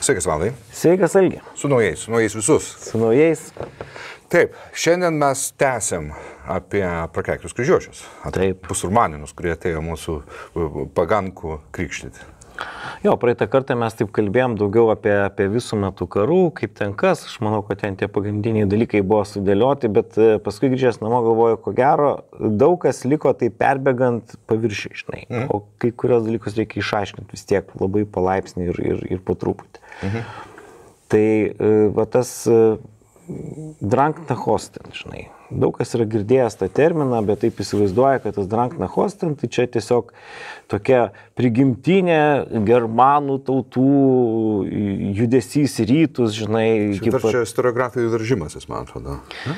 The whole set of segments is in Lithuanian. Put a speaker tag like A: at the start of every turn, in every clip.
A: Sveikas, Valdai.
B: Sveikas, Algi.
A: Su naujais visus.
B: Su naujais.
A: Taip, šiandien mes tęsiam apie prakeiktus kryžiuočius.
B: Taip.
A: Busurmaninus, kurie atėjo mūsų pagankų krikštyti.
B: Jo, praeitą kartą mes taip kalbėjom daugiau apie visų metų karų, kaip ten kas. Aš manau, kad ten tie pagrindiniai dalykai buvo sudėlioti, bet paskui grįžęs namo galvoju, ko gero, daug kas liko tai perbėgant paviršiui, žinai. O kai kurios dalykus reikia išaiškinti vis tiek labai palaipsniui ir po truputį. Tai va tas Dranknachosten, žinai. Daug kas yra girdėjęs tą terminą, bet taip įsivaizduoja, kad tas Dranknachosten tai čia tiesiog tokia prigimtinė germanų tautų judesys rytus, žinai.
A: Čia istoriografijų veržimasis, man atrodo.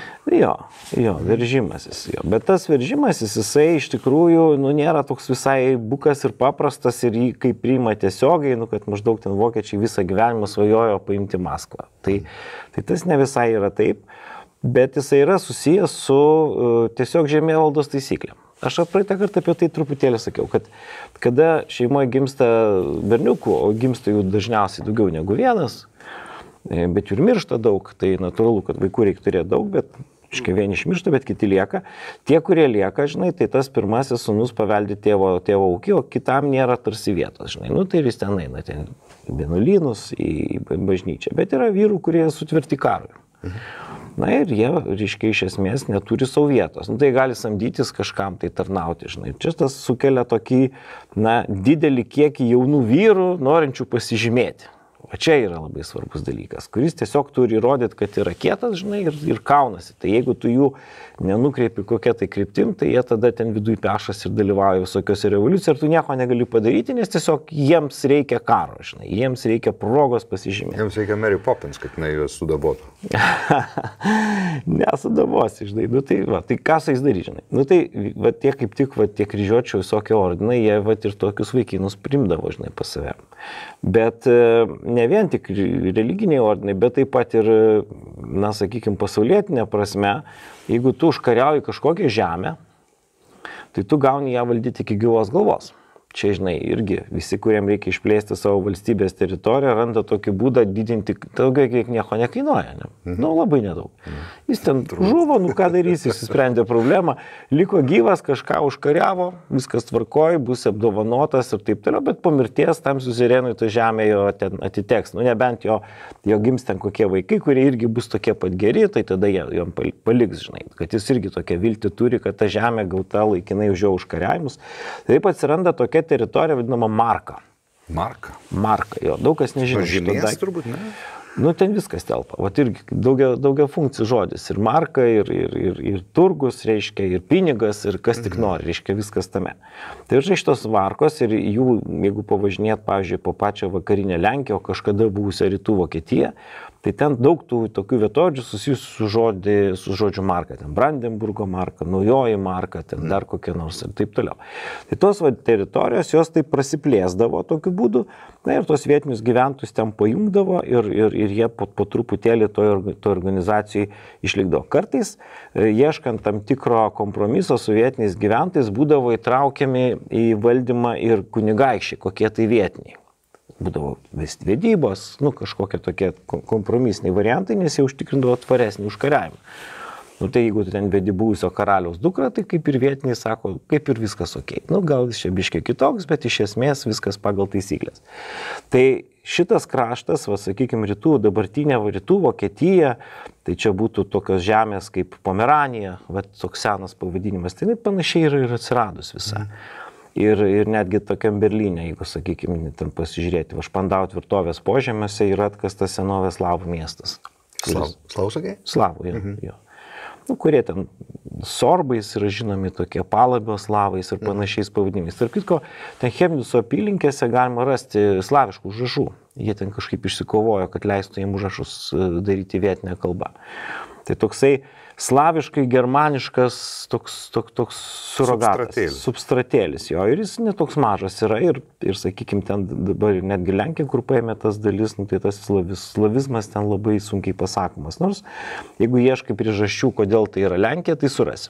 B: Jo, veržimasis. Jo. Bet tas veržimasis, jisai iš tikrųjų nėra toks visai bukas ir paprastas ir jį kaip priima tiesiogiai, kad maždaug ten vokiečiai visą gyvenimą svajojo paimti Maskvą. Tai tas ne visai yra taip. Bet jisai yra susijęs su tiesiog žemėvaldos taisyklėm. Aš praeitą kartą apie tai truputėlį sakiau, kad kada šeimoje gimsta berniukų, o gimsta jų dažniausiai daugiau negu vienas, bet jų ir miršta daug, tai natūralu, kad vaikų reikia turėti daug, bet vieni išmiršta, bet kiti lieka. Tie, kurie lieka, žinai, tai tas pirmasis sūnus paveldi tėvo ūkį, o kitam nėra tarsi vietos, žinai. Tai ir jis ten eina, ten į vienuolynus, į bažnyčią. Bet yra vyrų, kurie sutverti karui. Na ir jie, reiškia, iš esmės neturi savo vietos. Tai gali samdytis kažkam tai tarnauti, žinai. Čia tas sukelia tokį, didelį kiekį jaunų vyrų, norinčių pasižymėti. O čia yra labai svarbus dalykas, kuris tiesiog turi įrodyti, kad yra kietas, žinai, ir kaunasi. Tai jeigu tu jų nenukreipi kokia tai kryptim, tai jie tada ten viduje pešas ir dalyvauja visokiose revoliucijose ir tu nieko negali padaryti, nes tiesiog jiems reikia karo, žinai, jiems reikia progos pasižymėti.
A: Jiems reikia Mary Poppins, kad jinai juos sudabotų.
B: Nesudabosi, žinai. Tai ką su jais daryti, žinai. Tai tie kaip tik, tie kryžiuočių visokie ordinai, jie ir tokius vaikinus primdavo, žinai, pas save. Bet ne vien tik religiniai ordinai, bet taip pat ir, sakykime, pasaulietinė prasme, jeigu tu užkariauji kažkokią žemę, tai tu gauni ją valdyti iki gyvos galvos. Čia, žinai, irgi visi, kuriem reikia išplėsti savo valstybės teritoriją, randa tokį būdą didinti, daugiau kiek nieko nekainuoja, ne? Labai nedaug. Jis ten žuvo, ką darys, išsisprendė problemą, liko gyvas, kažką užkariavo, viskas tvarkoj, bus apdovanotas ir taip toliau, bet po mirties tam suzerėnui ta žemė jo ten atiteks. Nebent jo gims ten kokie vaikai, kurie irgi bus tokie pat geri, tai tada jom paliks, žinai, kad jis irgi tokia viltį turi, kad ta žemė gauta laikinai už jo užkariavimus. Taip atsiranda tokia teritorija vadinama marka.
A: Marka?
B: Marka, jo. Daug kas nežino.
A: Žymės turbūt, ne?
B: Ten viskas telpa. Irgi daugia funkcijų žodis. Ir marka, ir turgus, reiškia, ir pinigas, ir kas tik nori, reiškia, viskas tame. Tai ir šitos markos ir jų, jeigu pavažinėt, pavyzdžiui, po pačią vakarinę Lenkiją, o kažkada buvusią rytų Vokietiją, tai ten daug tų tokių vietovardžių susijusių su žodžiu marka. Ten Brandenburgo marka, Naujoji marka, ten dar kokia nors ir taip toliau. Tai tos teritorijos, jos taip prasiplėsdavo tokiu būdu, ir tos vietinius gyventojus ten pajungdavo ir jie po truputėlį to organizacijai išlikdavo. Kartais, ieškant tam tikro kompromiso su vietiniais gyventojais, būdavo įtraukiami į valdymą ir kunigaikščiai, kokie tai vietiniai. Būdavo vedybos, kažkokie tokie kompromisiniai variantai, nes jie užtikrindavo tvaresnį užkariavimą. Tai jeigu tu ten vedi buvusio karaliaus dukrą, tai kaip ir vietiniai sako, kaip ir viskas okei. Gal čia biškiai kitoks, bet iš esmės viskas pagal taisyklės. Tai šitas kraštas, sakykime, dabartinė rytų Vokietija, tai čia būtų tokios žemės kaip Pomeranija, toks senas pavadinimas, tai panašiai ir atsiradus visą. Ir netgi tokiam Berlyne, jeigu, sakykime, ten pasižiūrėti, Špandau tvirtovės požemiuose yra atkastas senovės slavų miestas.
A: Slavų sakė?
B: Slavų, jo. Kurie ten sorbais yra žinomi tokie Palabio slavais ir panašiais pavadinimais. Tarp kitko, ten Chemnico apylinkėse galima rasti slaviškų užrašų. Jie ten kažkaip išsikovojo, kad leistų jiems užrašus daryti vietinę kalbą. Tai toksai slaviškai germaniškas toks surogatas, substratėlis jo, ir jis netoks mažas yra ir sakykime, ten dabar netgi Lenkija, kur paėmė tas dalis, tai tas slavizmas ten labai sunkiai pasakomas, nors jeigu ieškai priežasčių, kodėl tai yra Lenkija, tai surasi.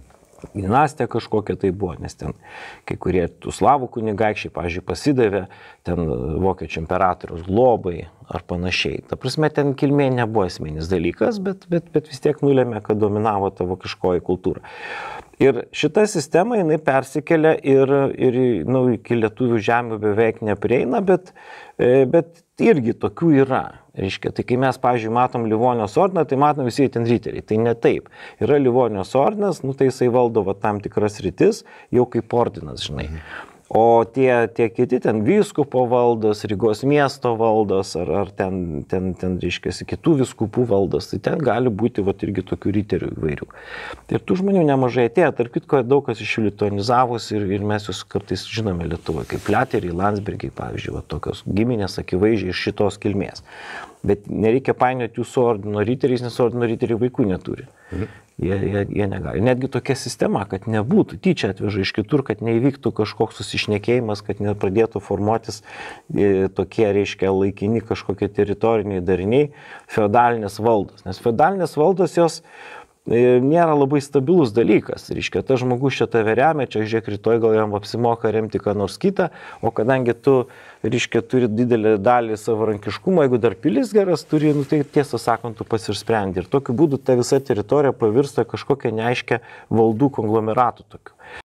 B: Dinastija kažkokia tai buvo, nes ten kai kurie tų slavų kunigaikščiai, pavyzdžiui, pasidavė ten vokiečių imperatoriaus globai ar panašiai. Ta prasme, ten kilmė nebuvo esminis dalykas, bet vis tiek nulėmė, kad dominavo ta vokiškoji kultūra. Ir šita sistema, jinai persikelia ir iki lietuvių žemių beveik neprieina, bet irgi tokių yra. Reiškia, tai kai mes, pavyzdžiui, matom Livonijos ordiną, tai matom visi ten riteriai. Tai ne taip. Yra Livonijos ordinas, tai jisai valdo tam tikras rytis, jau kaip ordinas, žinai. O tie kiti ten vyskupo valdos, Rygos miesto valdos, ar ten reiškia, kitų vyskupų valdos, tai ten gali būti irgi tokių riterių įvairių. Ir tų žmonių nemažai atėjo, tarp kitko daug kas iš jų lituanizavus ir mes jūs kartais žinome Lietuvoje, kaip Pliateriai, Landsbergiai, pavyzdžiui, tokios giminės akivaizdžiai iš šitos kilmės. Bet nereikia painioti jų su ordino riteriais, nes ordino riteriai vaikų neturi. Jie negali. Netgi tokia sistema, kad nebūtų, tyčia atveža iš kitur, kad neįvyktų kažkoks susišnekėjimas, kad nepradėtų formuotis tokie, reiškia, laikini kažkokie teritoriniai dariniai, feodalinės valdos. Nes feodalinės valdos jos nėra labai stabilus dalykas. Reiškia, tas žmogus čia tave remia, čia žiūrėk, rytoj gal jam apsimoka remti ką nors kitą, o kadangi tu, reiškia, turi didelį dalį savarankiškumo, jeigu dar pilis geras turi, tai tiesą sakant, tu pats ir sprendi. Ir tokiu būdu ta visa teritorija pavirsta kažkokia neaiškia valdų konglomeratų tokiu.